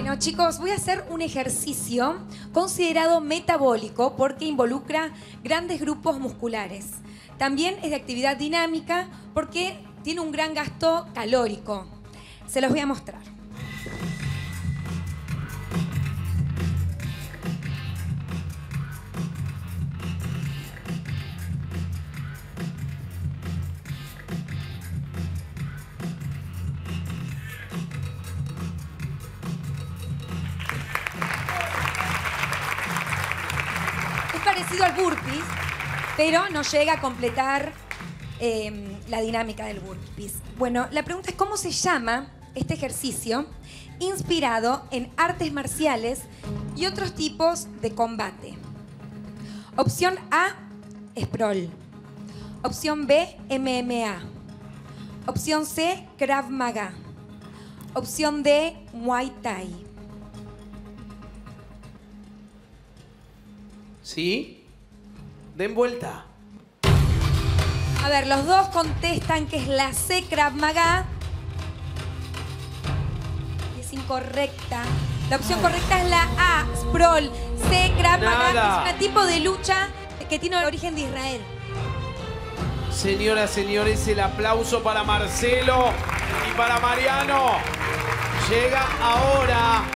Bueno, chicos, voy a hacer un ejercicio considerado metabólico porque involucra grandes grupos musculares. También es de actividad dinámica porque tiene un gran gasto calórico. Se los voy a mostrar. Es parecido al burpees, pero no llega a completar la dinámica del burpees. Bueno, la pregunta es ¿cómo se llama este ejercicio inspirado en artes marciales y otros tipos de combate? Opción A, Sprawl. Opción B, MMA. Opción C, Krav Maga. Opción D, Muay Thai. ¿Sí? Den vuelta. A ver, los dos contestan que es la C, Krav Maga. Es incorrecta. La opción correcta es la A, Sprawl. C, Krav Maga, es un tipo de lucha que tiene origen de Israel. Señoras, señores, el aplauso para Marcelo y para Mariano. Llega ahora.